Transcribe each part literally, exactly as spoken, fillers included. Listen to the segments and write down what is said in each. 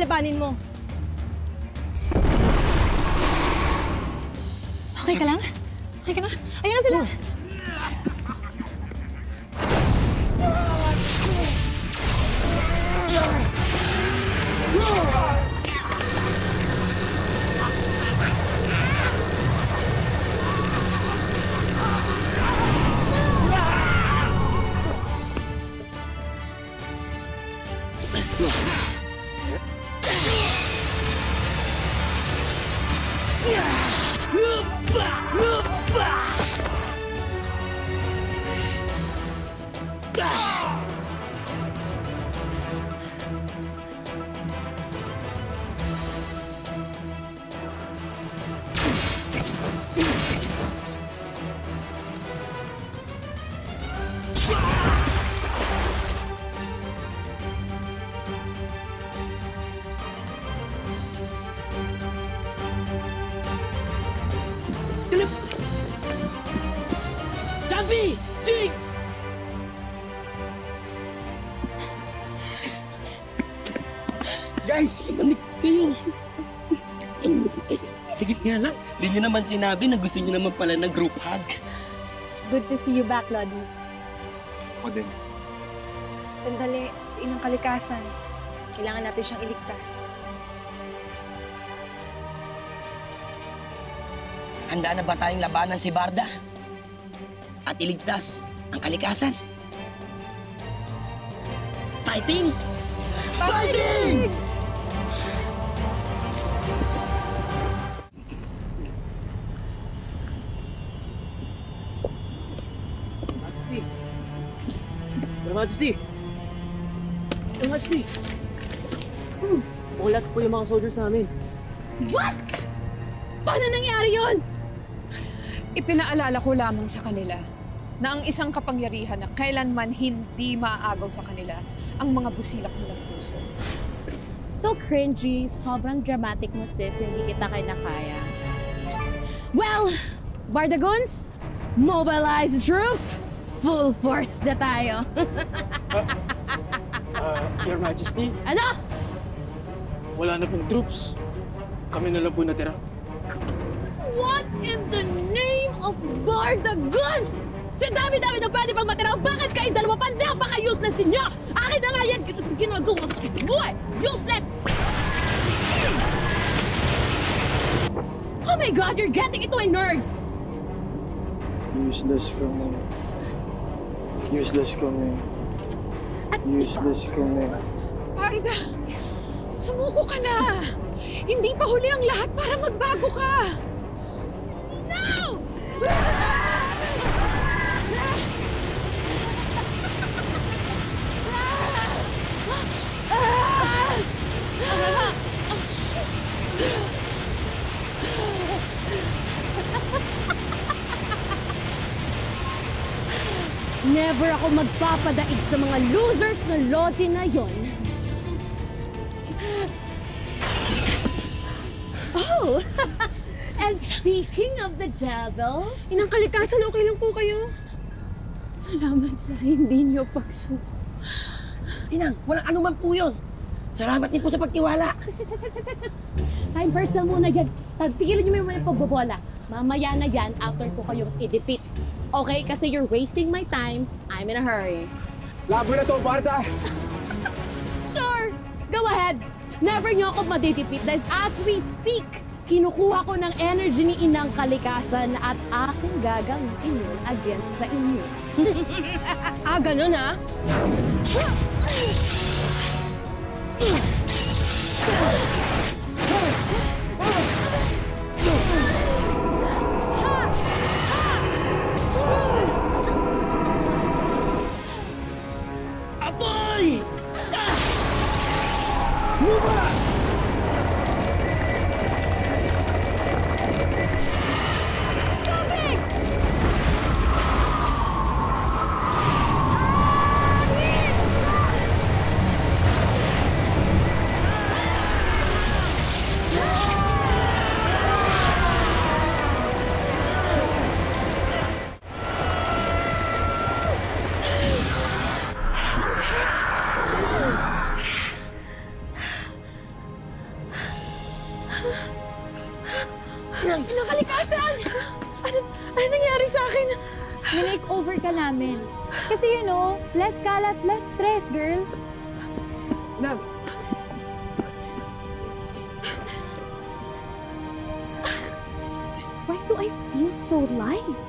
lalabanin mo. Okay ka lang? Okay ka na? Ayun na sila! Jumpy! Jig! Guys, manikis kayo. Sige nga lang, hindi nyo naman sinabi na gusto nyo naman pala ng group hug. Good to see you back, Lodis. Ako din. Sandali, sa inang kalikasan. Kailangan natin siyang iligtas. Handa na ba tayong labanan si Barda? At iligtas ang kalikasan? Fighting! Fighting! Majesty! Your Majesty! Your Majesty! Hmm. Relax po yung mga soldiers namin. What? Paano nangyari yun? Ipinaalala ko lamang sa kanila na ang isang kapangyarihan na kailanman hindi maaagaw sa kanila ang mga busilak nilang puso. So cringy, sobrang dramatic mo, sis. Hindi kita kinakaya. Well, Bardagons, mobilize the troops! Full force na tayo! Uh, Your Majesty, Ano? wala na pong troops. Kami na lang po natira. What in the name of Bardagons? Sa dami-dami na pwede pang matira, bakit kayo dalawa pa napaka-useless ninyo? Akin na nga yan, ginagawa sa buhay! Useless! Oh my God, you're getting into my nerves! Useless kami. Useless kami. Useless kami. Barda, sumuko ka na! Hindi pa huli ang lahat para magbago ka! No! Never ako magpapadaig sa mga losers na lodi na yon. Oh! And speaking of the devil... Inang kalikasan, okay lang po kayo? Salamat sa hindi niyo pagsuko. Tinang, walang anuman po yun. Salamat din po sa pagtiwala. Time first na muna dyan. Pagpigilan niyo muna yung pagbobola. Mamaya na dyan, after ko kayong i-defeat. Okay? Kasi you're wasting my time. I'm in a hurry. Labo na to, Barda! Sure! Go ahead! Never niyo ako madidefeat dahil as we speak, kinukuha ko ng energy ni Inang Kalikasan at aking gagamitin yun against sa inyo. Ah, ganun ah? Apoy! Lupa! minake-over ka namin. Kasi you know, less kalat, less stress, girl. Love, Why do I feel so light?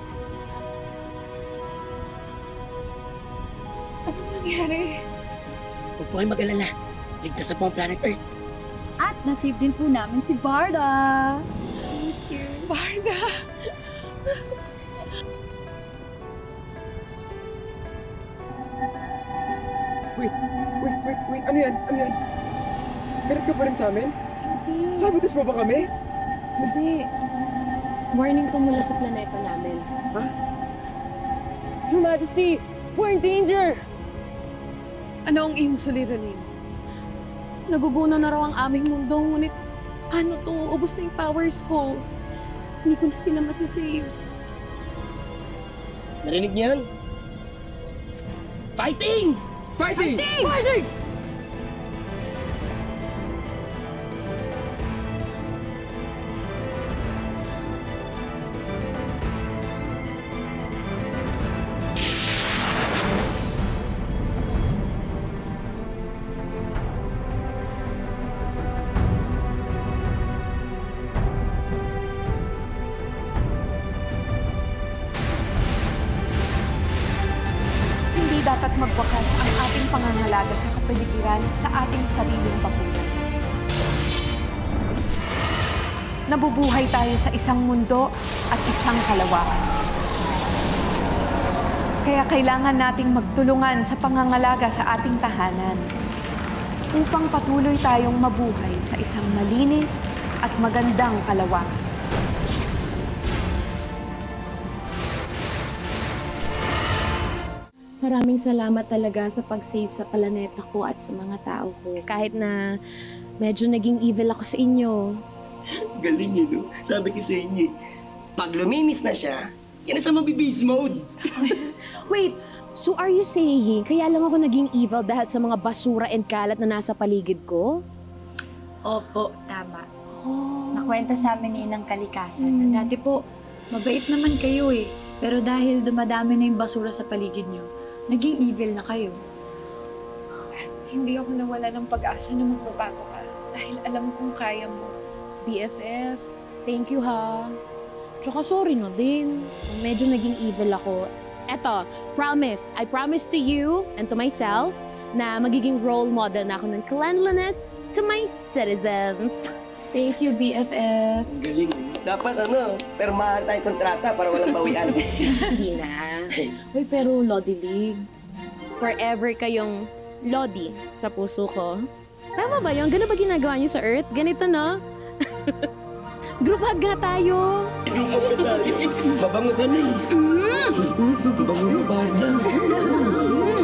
Anong nangyari? Huwag po kayong mag-alala. Ligtas na po ang planet Earth. At nasave din po namin si Barda. Barda! wait, wait, wait, wait. Ano yan? Ano yan? Meron ka pa rin sa amin? Hindi. Sabotage mo ba kami? Hindi. Warning to mula sa planeta namin. Your Majesty, we're in danger! Ano ang iyong suliranin? Naguguna na raw ang aming mundo, ngunit paano to? Ubus na yung powers ko. Hindi ko na sila masisave. Narinig niyo yun? Fighting! Fighting! Barnard! Hindi dapat magwakas ang ating pangangalaga sa kapaligiran sa ating sariling bakuran. Nabubuhay tayo sa isang mundo at isang kalawakan. Kaya kailangan nating magtulungan sa pangangalaga sa ating tahanan upang patuloy tayong mabuhay sa isang malinis at magandang kalawakan. Maraming salamat talaga sa pag-save sa planeta ko at sa mga tao ko. Kahit na medyo naging evil ako sa inyo. Galing yun, no? Sabi ko sa inyo, eh, pag luminis na siya, yan na siya mabibeast mode. Wait, so are you saying kaya lang ako naging evil dahil sa mga basura and kalat na nasa paligid ko? Opo, tama. Oh. Nakwenta sa amin ni Inang Kalikasan. Dati po, mabait naman kayo eh. Pero dahil dumadami na yung basura sa paligid nyo, naging evil na kayo. Hindi ako nawala ng pag-asa na magbabago ka dahil alam kong kaya mo. B F F, thank you ha. Tsaka sorry na din. Kung medyo naging evil ako. Eto, promise. I promise to you and to myself na magiging role model na ako ng cleanliness to my citizens. Thank you, B F F. Ang galing, eh. Dapat ano, permahan tayong kontrata para walang bawian. Hindi na. Uy, pero Lodi League, forever kayong Lodi sa puso ko. Tama ba yun? Ganun ba ginagawa niyo sa Earth? Ganito, no? Group hug nga tayo. Lumag ka tayo. Babango ka na eh. Babango na, Barda.